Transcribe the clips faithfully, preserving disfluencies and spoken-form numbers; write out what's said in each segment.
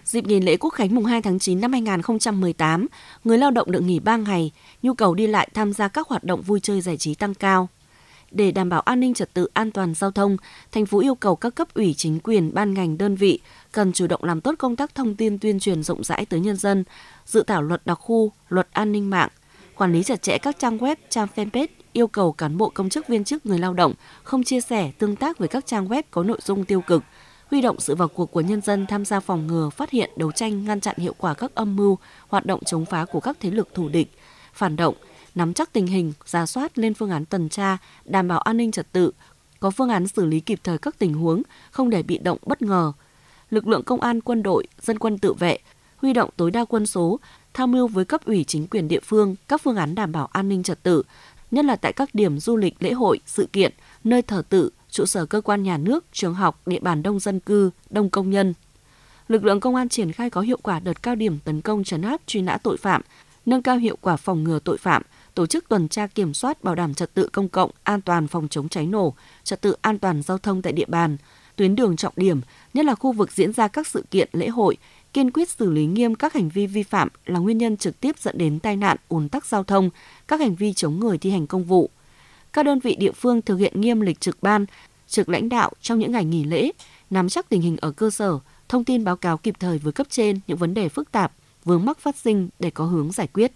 Dịp nghỉ lễ Quốc khánh mùng hai tháng chín năm hai nghìn không trăm mười tám, người lao động được nghỉ ba ngày, nhu cầu đi lại tham gia các hoạt động vui chơi giải trí tăng cao. Để đảm bảo an ninh trật tự, an toàn giao thông, thành phố yêu cầu các cấp ủy chính quyền, ban ngành, đơn vị cần chủ động làm tốt công tác thông tin tuyên truyền rộng rãi tới nhân dân, dự thảo luật đặc khu, luật an ninh mạng, quản lý chặt chẽ các trang web, trang fanpage, yêu cầu cán bộ công chức viên chức người lao động không chia sẻ, tương tác với các trang web có nội dung tiêu cực, huy động sự vào cuộc của nhân dân tham gia phòng ngừa, phát hiện, đấu tranh, ngăn chặn hiệu quả các âm mưu, hoạt động chống phá của các thế lực thù địch, phản động, nắm chắc tình hình, rà soát lên phương án tuần tra, đảm bảo an ninh trật tự, có phương án xử lý kịp thời các tình huống, không để bị động bất ngờ. Lực lượng công an, quân đội, dân quân tự vệ, huy động tối đa quân số, tham mưu với cấp ủy chính quyền địa phương các phương án đảm bảo an ninh trật tự, nhất là tại các điểm du lịch, lễ hội, sự kiện, nơi thờ tự, trụ sở cơ quan nhà nước, trường học, địa bàn đông dân cư, đông công nhân. Lực lượng công an triển khai có hiệu quả đợt cao điểm tấn công trấn áp, truy nã tội phạm, nâng cao hiệu quả phòng ngừa tội phạm, tổ chức tuần tra kiểm soát bảo đảm trật tự công cộng, an toàn phòng chống cháy nổ, trật tự an toàn giao thông tại địa bàn, tuyến đường trọng điểm, nhất là khu vực diễn ra các sự kiện, lễ hội, kiên quyết xử lý nghiêm các hành vi vi phạm là nguyên nhân trực tiếp dẫn đến tai nạn, ùn tắc giao thông, các hành vi chống người thi hành công vụ. Các đơn vị địa phương thực hiện nghiêm lịch trực ban, trực lãnh đạo trong những ngày nghỉ lễ, nắm chắc tình hình ở cơ sở, thông tin báo cáo kịp thời với cấp trên những vấn đề phức tạp, vướng mắc phát sinh để có hướng giải quyết.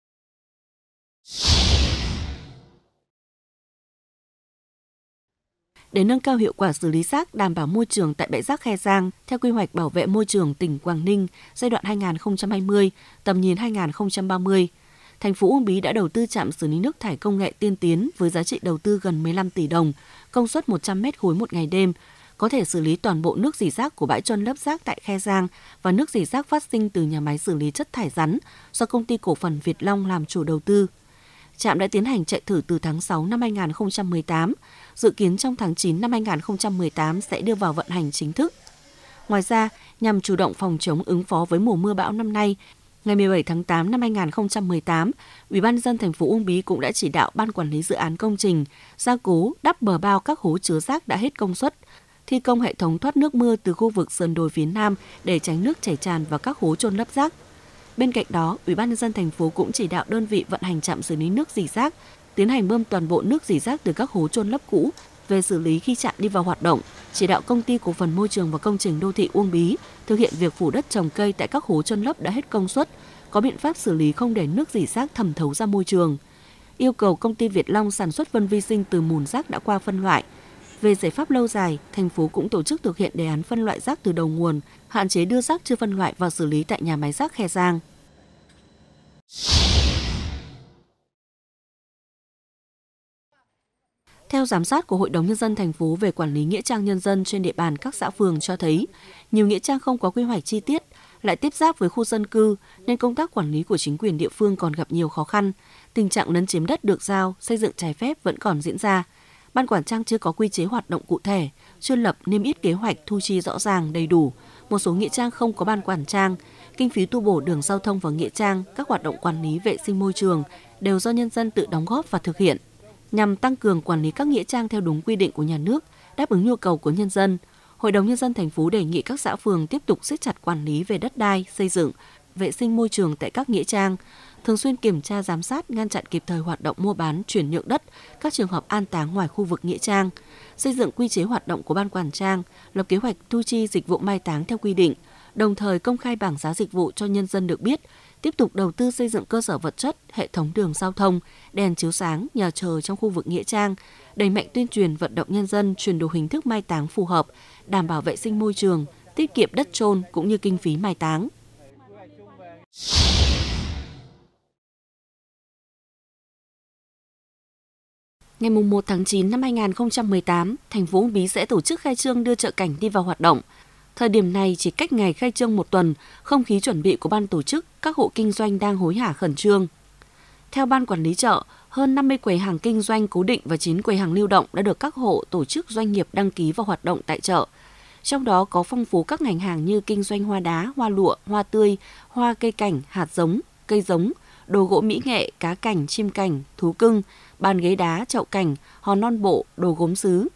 Để nâng cao hiệu quả xử lý rác, đảm bảo môi trường tại bãi rác Khe Giang, theo quy hoạch bảo vệ môi trường tỉnh Quảng Ninh giai đoạn hai nghìn không trăm hai mươi, tầm nhìn hai nghìn không trăm ba mươi, thành phố Uông Bí đã đầu tư trạm xử lý nước thải công nghệ tiên tiến với giá trị đầu tư gần mười lăm tỷ đồng, công suất một trăm mét khối một ngày đêm, có thể xử lý toàn bộ nước rỉ rác của bãi chôn lấp rác tại Khe Giang và nước rỉ rác phát sinh từ nhà máy xử lý chất thải rắn do công ty cổ phần Việt Long làm chủ đầu tư. Trạm đã tiến hành chạy thử từ tháng sáu năm hai nghìn không trăm mười tám, dự kiến trong tháng chín năm hai nghìn không trăm mười tám sẽ đưa vào vận hành chính thức. Ngoài ra, nhằm chủ động phòng chống ứng phó với mùa mưa bão năm nay, ngày mười bảy tháng tám năm hai nghìn không trăm mười tám, Ủy ban nhân dân thành phố Uông Bí cũng đã chỉ đạo ban quản lý dự án công trình gia cố đắp bờ bao các hố chứa rác đã hết công suất, thi công hệ thống thoát nước mưa từ khu vực sườn đồi phía Nam để tránh nước chảy tràn vào các hố chôn lấp rác. Bên cạnh đó, Ủy ban nhân dân thành phố cũng chỉ đạo đơn vị vận hành trạm xử lý nước rỉ rác tiến hành bơm toàn bộ nước rỉ rác từ các hố chôn lấp cũ về xử lý khi trạm đi vào hoạt động, chỉ đạo công ty cổ phần môi trường và công trình đô thị Uông Bí thực hiện việc phủ đất trồng cây tại các hố chôn lấp đã hết công suất, có biện pháp xử lý không để nước rỉ rác thẩm thấu ra môi trường. Yêu cầu công ty Việt Long sản xuất phân vi sinh từ mùn rác đã qua phân loại. Về giải pháp lâu dài, thành phố cũng tổ chức thực hiện đề án phân loại rác từ đầu nguồn, hạn chế đưa rác chưa phân loại vào xử lý tại nhà máy rác Khe Giang. Theo giám sát của Hội đồng Nhân dân thành phố về quản lý nghĩa trang nhân dân trên địa bàn các xã phường cho thấy, nhiều nghĩa trang không có quy hoạch chi tiết, lại tiếp giáp với khu dân cư nên công tác quản lý của chính quyền địa phương còn gặp nhiều khó khăn. Tình trạng lấn chiếm đất được giao, xây dựng trái phép vẫn còn diễn ra. Ban quản trang chưa có quy chế hoạt động cụ thể, chưa lập niêm yết kế hoạch thu chi rõ ràng đầy đủ. Một số nghĩa trang không có ban quản trang, kinh phí tu bổ đường giao thông vào nghĩa trang, các hoạt động quản lý vệ sinh môi trường đều do nhân dân tự đóng góp và thực hiện. Nhằm tăng cường quản lý các nghĩa trang theo đúng quy định của nhà nước, đáp ứng nhu cầu của nhân dân, Hội đồng Nhân dân thành phố đề nghị các xã phường tiếp tục siết chặt quản lý về đất đai, xây dựng, vệ sinh môi trường tại các nghĩa trang, thường xuyên kiểm tra giám sát, ngăn chặn kịp thời hoạt động mua bán, chuyển nhượng đất, các trường hợp an táng ngoài khu vực nghĩa trang, xây dựng quy chế hoạt động của ban quản trang, lập kế hoạch thu chi dịch vụ mai táng theo quy định, đồng thời công khai bảng giá dịch vụ cho nhân dân được biết, tiếp tục đầu tư xây dựng cơ sở vật chất, hệ thống đường giao thông, đèn chiếu sáng, nhà chờ trong khu vực nghĩa trang, đẩy mạnh tuyên truyền vận động nhân dân chuyển đổi hình thức mai táng phù hợp, đảm bảo vệ sinh môi trường, tiết kiệm đất chôn cũng như kinh phí mai táng. Ngày mùng một tháng chín năm hai nghìn không trăm mười tám, thành phố Uông Bí sẽ tổ chức khai trương đưa chợ cảnh đi vào hoạt động. Thời điểm này chỉ cách ngày khai trương một tuần, không khí chuẩn bị của ban tổ chức, các hộ kinh doanh đang hối hả khẩn trương. Theo ban quản lý chợ, hơn năm mươi quầy hàng kinh doanh cố định và chín quầy hàng lưu động đã được các hộ tổ chức doanh nghiệp đăng ký vào hoạt động tại chợ. Trong đó có phong phú các ngành hàng như kinh doanh hoa đá, hoa lụa, hoa tươi, hoa cây cảnh, hạt giống, cây giống, đồ gỗ mỹ nghệ, cá cảnh, chim cảnh, thú cưng, bàn ghế đá, chậu cảnh, hòn non bộ, đồ gốm sứ.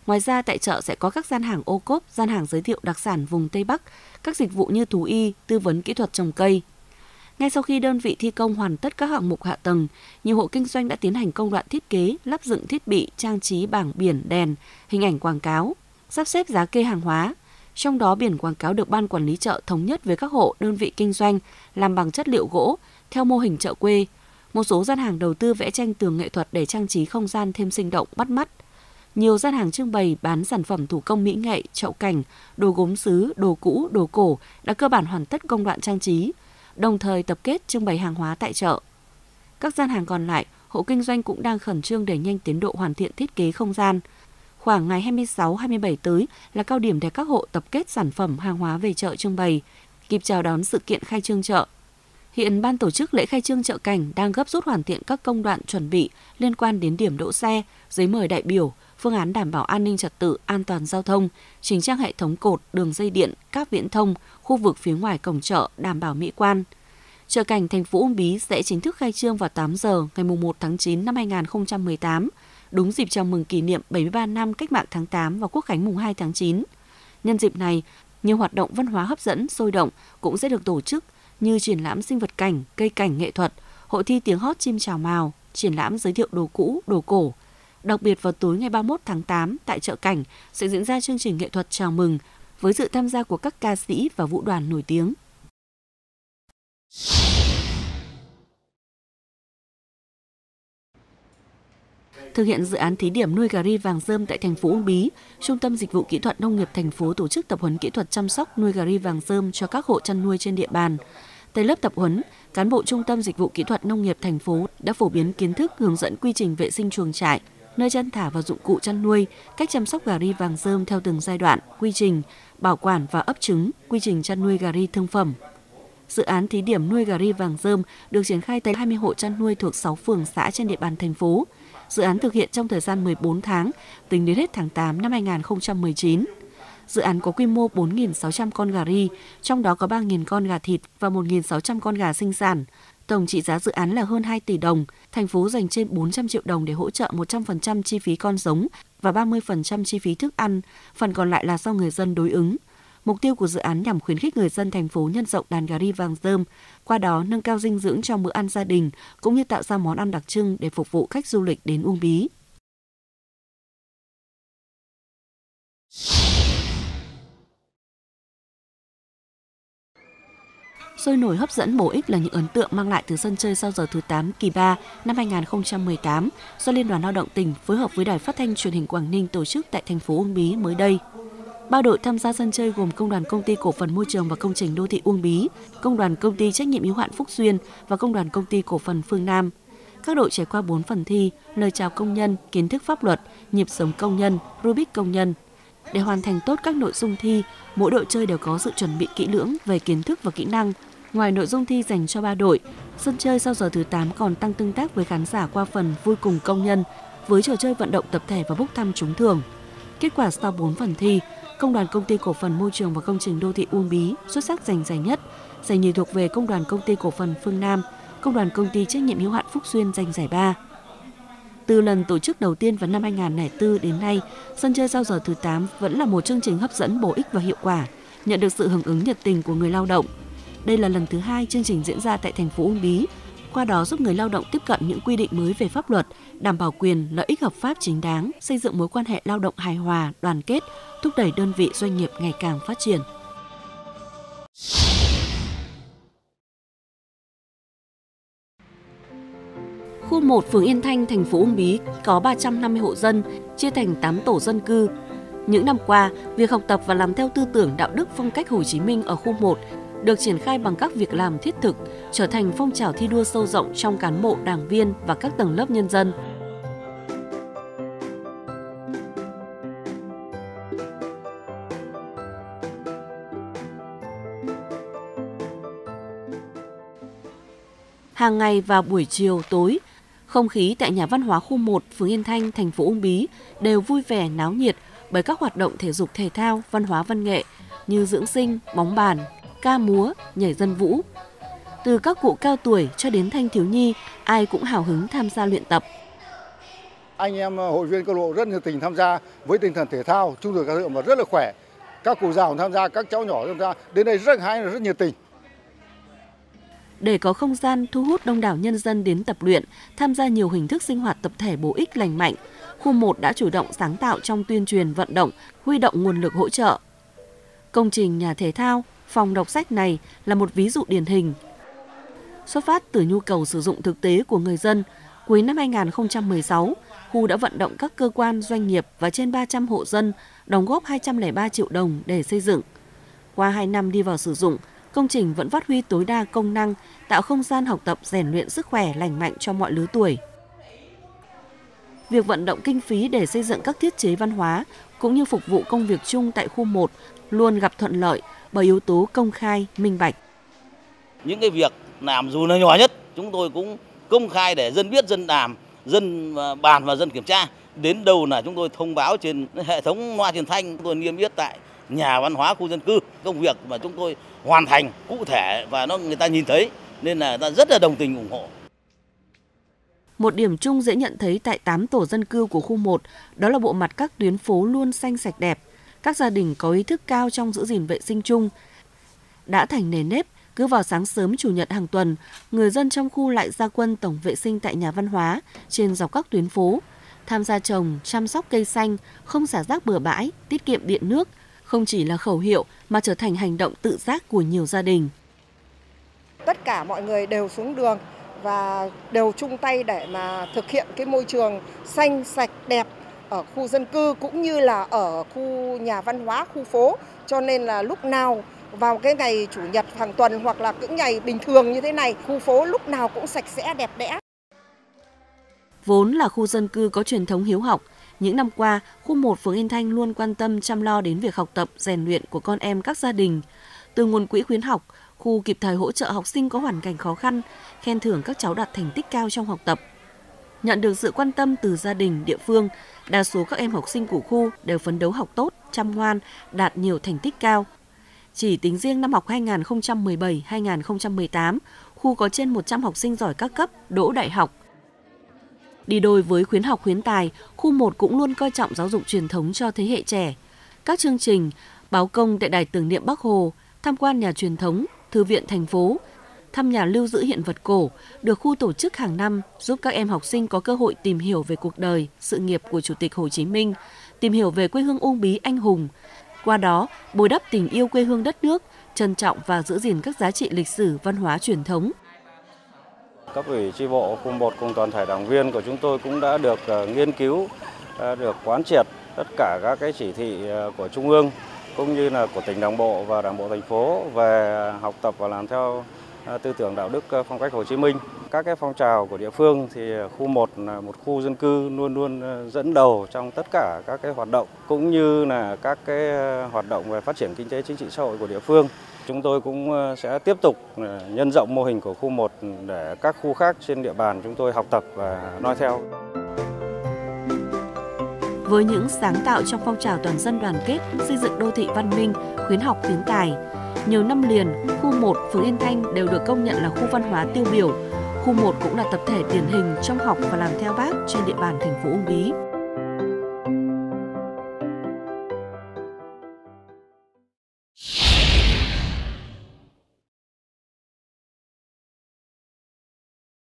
Ngoài ra, tại chợ sẽ có các gian hàng ô cốp, gian hàng giới thiệu đặc sản vùng Tây Bắc, các dịch vụ như thú y, tư vấn kỹ thuật trồng cây. Ngay sau khi đơn vị thi công hoàn tất các hạng mục hạ tầng, nhiều hộ kinh doanh đã tiến hành công đoạn thiết kế, lắp dựng thiết bị, trang trí bảng biển, đèn, hình ảnh quảng cáo, sắp xếp giá kê hàng hóa. Trong đó, biển quảng cáo được ban quản lý chợ thống nhất với các hộ, đơn vị kinh doanh làm bằng chất liệu gỗ, theo mô hình chợ quê. Một số gian hàng đầu tư vẽ tranh tường nghệ thuật để trang trí không gian thêm sinh động, bắt mắt. Nhiều gian hàng trưng bày bán sản phẩm thủ công mỹ nghệ, chậu cảnh, đồ gốm sứ, đồ cũ, đồ cổ đã cơ bản hoàn tất công đoạn trang trí, đồng thời tập kết trưng bày hàng hóa tại chợ. Các gian hàng còn lại, hộ kinh doanh cũng đang khẩn trương đẩy nhanh tiến độ hoàn thiện thiết kế không gian. Khoảng ngày hai mươi sáu hai mươi bảy tới là cao điểm để các hộ tập kết sản phẩm hàng hóa về chợ trưng bày, kịp chào đón sự kiện khai trương chợ. Hiện ban tổ chức lễ khai trương chợ cảnh đang gấp rút hoàn thiện các công đoạn chuẩn bị liên quan đến điểm đỗ xe, giấy mời đại biểu, phương án đảm bảo an ninh trật tự, an toàn giao thông, chỉnh trang hệ thống cột, đường dây điện, cáp viễn thông, khu vực phía ngoài cổng chợ đảm bảo mỹ quan. Chợ cảnh thành phố Uông Bí sẽ chính thức khai trương vào tám giờ ngày mùng một tháng chín năm hai nghìn không trăm mười tám, đúng dịp chào mừng kỷ niệm bảy mươi ba năm Cách mạng tháng tám và Quốc khánh mùng hai tháng chín. Nhân dịp này, nhiều hoạt động văn hóa hấp dẫn, sôi động cũng sẽ được tổ chức như triển lãm sinh vật cảnh, cây cảnh nghệ thuật, hội thi tiếng hót chim chào mào, triển lãm giới thiệu đồ cũ, đồ cổ. Đặc biệt vào tối ngày ba mươi mốt tháng tám tại chợ cảnh sẽ diễn ra chương trình nghệ thuật chào mừng với sự tham gia của các ca sĩ và vũ đoàn nổi tiếng. Thực hiện dự án thí điểm nuôi gà ri vàng rơm tại thành phố Uông Bí, Trung tâm Dịch vụ Kỹ thuật Nông nghiệp thành phố tổ chức tập huấn kỹ thuật chăm sóc nuôi gà ri vàng rơm cho các hộ chăn nuôi trên địa bàn. Tại lớp tập huấn, cán bộ Trung tâm Dịch vụ Kỹ thuật Nông nghiệp thành phố đã phổ biến kiến thức hướng dẫn quy trình vệ sinh chuồng trại, nơi chăn thả và dụng cụ chăn nuôi, cách chăm sóc gà ri vàng rơm theo từng giai đoạn, quy trình bảo quản và ấp trứng, quy trình chăn nuôi gà ri thương phẩm. Dự án thí điểm nuôi gà ri vàng rơm được triển khai tại hai mươi hộ chăn nuôi thuộc sáu phường xã trên địa bàn thành phố. Dự án thực hiện trong thời gian mười bốn tháng, tính đến hết tháng tám năm hai nghìn không trăm mười chín. Dự án có quy mô bốn nghìn sáu trăm con gà ri, trong đó có ba nghìn con gà thịt và một nghìn sáu trăm con gà sinh sản. Tổng trị giá dự án là hơn hai tỷ đồng, thành phố dành trên bốn trăm triệu đồng để hỗ trợ một trăm phần trăm chi phí con giống và ba mươi phần trăm chi phí thức ăn, phần còn lại là do người dân đối ứng. Mục tiêu của dự án nhằm khuyến khích người dân thành phố nhân rộng đàn gà ri vàng rơm, qua đó nâng cao dinh dưỡng trong bữa ăn gia đình, cũng như tạo ra món ăn đặc trưng để phục vụ khách du lịch đến Uông Bí. Sôi nổi, hấp dẫn, bổ ích là những ấn tượng mang lại từ sân chơi sau giờ thứ tám kỳ ba năm hai nghìn không trăm mười tám do Liên đoàn Lao động tỉnh phối hợp với Đài Phát thanh Truyền hình Quảng Ninh tổ chức tại thành phố Uông Bí mới đây. Ba đội tham gia sân chơi gồm Công đoàn Công ty Cổ phần Môi trường và Công trình Đô thị Uông Bí, Công đoàn Công ty Trách nhiệm hữu hạn Phúc Duyên và Công đoàn Công ty Cổ phần Phương Nam. Các đội trải qua bốn phần thi: lời chào công nhân, kiến thức pháp luật, nhịp sống công nhân, rubric công nhân. Để hoàn thành tốt các nội dung thi, mỗi đội chơi đều có sự chuẩn bị kỹ lưỡng về kiến thức và kỹ năng. Ngoài nội dung thi dành cho ba đội, sân chơi sau giờ thứ tám còn tăng tương tác với khán giả qua phần vui cùng công nhân, với trò chơi vận động tập thể và bốc thăm trúng thưởng. Kết quả sau bốn phần thi, Công đoàn Công ty Cổ phần Môi trường và Công trình Đô thị Uông Bí xuất sắc giành giải nhất, giải nhì thuộc về Công đoàn Công ty Cổ phần Phương Nam, Công đoàn Công ty Trách nhiệm hữu hạn Phúc Duyên giành giải ba. Từ lần tổ chức đầu tiên vào năm hai nghìn không trăm lẻ bốn đến nay, sân chơi sau giờ thứ tám vẫn là một chương trình hấp dẫn, bổ ích và hiệu quả, nhận được sự hưởng ứng nhiệt tình của người lao động. Đây là lần thứ hai chương trình diễn ra tại thành phố Uông Bí, qua đó giúp người lao động tiếp cận những quy định mới về pháp luật, đảm bảo quyền, lợi ích hợp pháp chính đáng, xây dựng mối quan hệ lao động hài hòa, đoàn kết, thúc đẩy đơn vị doanh nghiệp ngày càng phát triển. Khu một, phường Yên Thanh, thành phố Uông Bí có ba trăm năm mươi hộ dân, chia thành tám tổ dân cư. Những năm qua, việc học tập và làm theo tư tưởng đạo đức phong cách Hồ Chí Minh ở khu một được triển khai bằng các việc làm thiết thực, trở thành phong trào thi đua sâu rộng trong cán bộ, đảng viên và các tầng lớp nhân dân. Hàng ngày vào buổi chiều tối, không khí tại nhà văn hóa khu một, phường Yên Thanh, thành phố Uông Bí đều vui vẻ, náo nhiệt bởi các hoạt động thể dục thể thao, văn hóa văn nghệ như dưỡng sinh, bóng bàn, ca múa, nhảy dân vũ. Từ các cụ cao tuổi cho đến thanh thiếu nhi, ai cũng hào hứng tham gia luyện tập. Anh em hội viên câu lạc bộ rất nhiệt tình tham gia với tinh thần thể thao, trung thực ca thượng và rất là khỏe. Các cụ già tham gia, các cháu nhỏ tham gia, đến đây rất hay, rất nhiệt tình. Để có không gian thu hút đông đảo nhân dân đến tập luyện, tham gia nhiều hình thức sinh hoạt tập thể bổ ích lành mạnh, khu một đã chủ động sáng tạo trong tuyên truyền vận động, huy động nguồn lực hỗ trợ. Công trình nhà thể thao, phòng đọc sách này là một ví dụ điển hình. Xuất phát từ nhu cầu sử dụng thực tế của người dân, cuối năm hai nghìn không trăm mười sáu, khu đã vận động các cơ quan, doanh nghiệp và trên ba trăm hộ dân đóng góp hai trăm lẻ ba triệu đồng để xây dựng. Qua hai năm đi vào sử dụng, công trình vẫn phát huy tối đa công năng, tạo không gian học tập rèn luyện sức khỏe lành mạnh cho mọi lứa tuổi. Việc vận động kinh phí để xây dựng các thiết chế văn hóa cũng như phục vụ công việc chung tại khu một luôn gặp thuận lợi bởi yếu tố công khai, minh bạch. Những cái việc làm dù là nhỏ nhất, chúng tôi cũng công khai để dân biết, dân làm, dân bàn và dân kiểm tra. Đến đâu là chúng tôi thông báo trên hệ thống loa truyền thanh, tôi niêm yết tại nhà văn hóa khu dân cư. Công việc mà chúng tôi hoàn thành cụ thể và nó người ta nhìn thấy nên là người ta rất là đồng tình ủng hộ. Một điểm chung dễ nhận thấy tại tám tổ dân cư của khu một đó là bộ mặt các tuyến phố luôn xanh sạch đẹp. Các gia đình có ý thức cao trong giữ gìn vệ sinh chung. Đã thành nề nếp, cứ vào sáng sớm chủ nhật hàng tuần, người dân trong khu lại ra quân tổng vệ sinh tại nhà văn hóa trên dọc các tuyến phố, tham gia trồng, chăm sóc cây xanh, không xả rác bừa bãi, tiết kiệm điện nước, không chỉ là khẩu hiệu mà trở thành hành động tự giác của nhiều gia đình. Tất cả mọi người đều xuống đường và đều chung tay để mà thực hiện cái môi trường xanh, sạch, đẹp ở khu dân cư cũng như là ở khu nhà văn hóa, khu phố. Cho nên là lúc nào vào cái ngày chủ nhật hàng tuần hoặc là những ngày bình thường như thế này, khu phố lúc nào cũng sạch sẽ, đẹp đẽ. Vốn là khu dân cư có truyền thống hiếu học, những năm qua, khu một phường Yên Thanh luôn quan tâm chăm lo đến việc học tập, rèn luyện của con em các gia đình. Từ nguồn quỹ khuyến học, khu kịp thời hỗ trợ học sinh có hoàn cảnh khó khăn, khen thưởng các cháu đạt thành tích cao trong học tập. Nhận được sự quan tâm từ gia đình, địa phương, đa số các em học sinh của khu đều phấn đấu học tốt, chăm ngoan, đạt nhiều thành tích cao. Chỉ tính riêng năm học hai nghìn không trăm mười bảy hai nghìn không trăm mười tám, khu có trên một trăm học sinh giỏi các cấp, đỗ đại học. Đi đôi với khuyến học khuyến tài, khu một cũng luôn coi trọng giáo dục truyền thống cho thế hệ trẻ. Các chương trình, báo công tại đài tưởng niệm Bác Hồ, tham quan nhà truyền thống, thư viện thành phố, thăm nhà lưu giữ hiện vật cổ được khu tổ chức hàng năm giúp các em học sinh có cơ hội tìm hiểu về cuộc đời, sự nghiệp của Chủ tịch Hồ Chí Minh, tìm hiểu về quê hương Uông Bí anh hùng. Qua đó, bồi đắp tình yêu quê hương đất nước, trân trọng và giữ gìn các giá trị lịch sử, văn hóa truyền thống. Cấp ủy chi bộ khu một cùng toàn thể đảng viên của chúng tôi cũng đã được nghiên cứu, đã được quán triệt tất cả các cái chỉ thị của Trung ương cũng như là của tỉnh, Đảng bộ và Đảng bộ thành phố về học tập và làm theo tư tưởng đạo đức phong cách Hồ Chí Minh. Các cái phong trào của địa phương thì khu một là một khu dân cư luôn luôn dẫn đầu trong tất cả các cái hoạt động cũng như là các cái hoạt động về phát triển kinh tế chính trị xã hội của địa phương. Chúng tôi cũng sẽ tiếp tục nhân rộng mô hình của khu một để các khu khác trên địa bàn chúng tôi học tập và noi theo. Với những sáng tạo trong phong trào toàn dân đoàn kết, xây dựng đô thị văn minh, khuyến học khuyến tài, nhiều năm liền, khu một phường Yên Thanh đều được công nhận là khu văn hóa tiêu biểu. Khu một cũng là tập thể điển hình trong học và làm theo Bác trên địa bàn thành phố Uông Bí.